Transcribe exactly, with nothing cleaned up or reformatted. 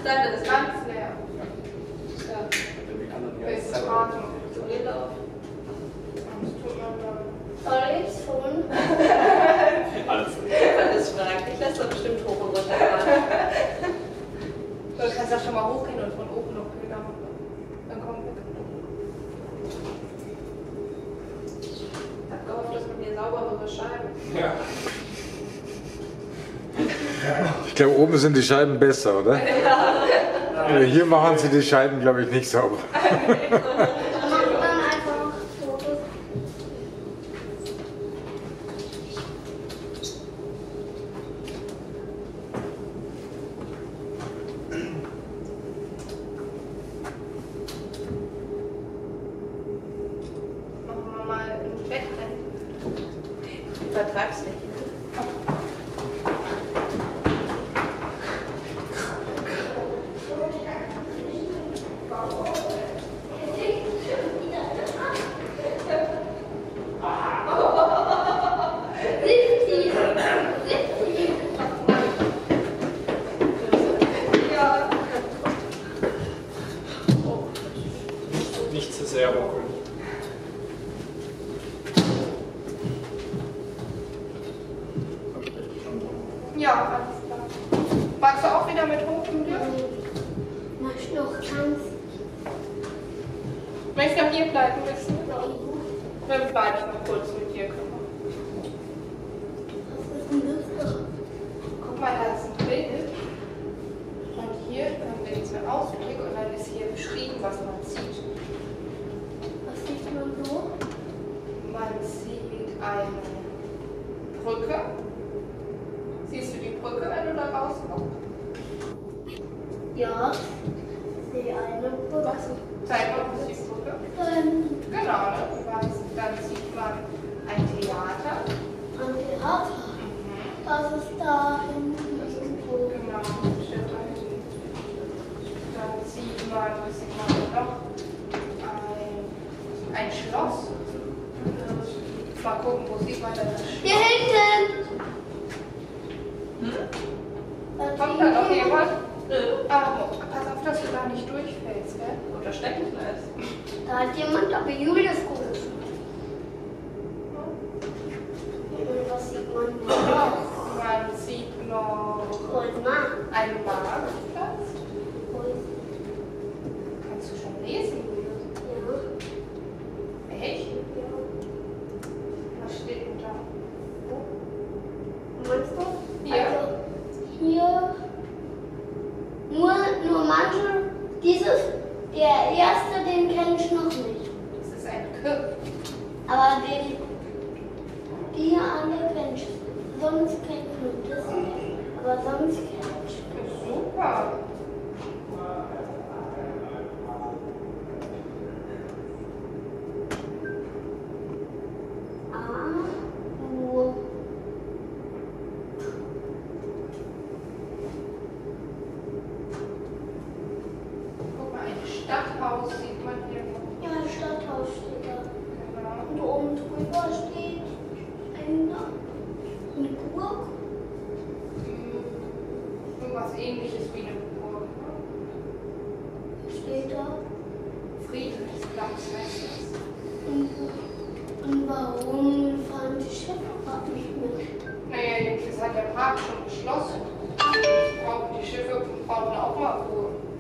Seite ist ganz leer. Ja. Bis zum Atem. Brille auf. Das tut man dann. Soll ich schon? Alles. Alles fragt. Ich lasse doch bestimmt hoch und runter fahren. Du kannst auch schon mal hochgehen und von oben noch Bilder machen. Dann kommt wir. Ich hab gehofft, dass man hier sauberere Scheiben. Ja. Ich glaube, oben sind die Scheiben besser, oder? Ja. Hier machen sie die Scheiben, glaube ich, nicht sauber. Vertragsrecht. Nicht zu sehr ruckeln. Ja, alles klar. Magst du auch wieder mit hoch, Julia? Mach ich noch ganz. Möchtest du noch hier bleiben müssen? Dann bleibe ich noch kurz mit dir. Was ist denn das? Guck mal, da ist ein Bild. Und hier haben wir jetzt einen Ausblick und dann ist hier beschrieben, was man sieht. Was sieht man so? Man sieht eine Brücke. Siehst du die Brücke, wenn du da rauskommst? Ja. Ich sehe eine Brücke. Zeig mal, wo ist die Brücke? Ähm, Genau, ne? Dann sieht man ein Theater. Ein Theater. Das ist da hinten irgendwo. Genau, steht da hinten. Dann sieht man, was sieht man noch? Ein, ein Schloss. Mal gucken, wo sieht man denn das Schloss? Hier hinten! Hm? Da Kommt da noch jemand? Nö. Ah, pass auf, dass du da nicht durchfällst, gell? Oder Steckengleis. Da hat jemand aber Julius gerufen. Und was sieht man noch? Man sieht noch Goldmann. einen Marktplatz. Gold. Kannst du schon lesen, Julius? Ja. Echt? Ja. Was steht denn da? Meinst du? Ja. Also hier nur, nur manche, dieses, der erste, den kenne ich noch nicht. Das ist ein Kirch. Aber den, die hier alle kenne ich. Sonst kenne ich nur das nicht. Aber sonst kenne ich. Super. Ah, wo? Guck mal, ein Stadthaus sieht man hier. Ja, ein Stadthaus steht da. Genau. Und oben drüber steht eine, eine Burg. Hm, Irgendwas ähnliches wie eine Burg. Steht da. Friedrichsplatz heißt das. Und, und warum fahren die Schiffe gerade nicht mehr? Naja, jetzt hat der Park schon geschlossen. Jetzt brauchen die Schiffe brauchen auch mal Ruhe.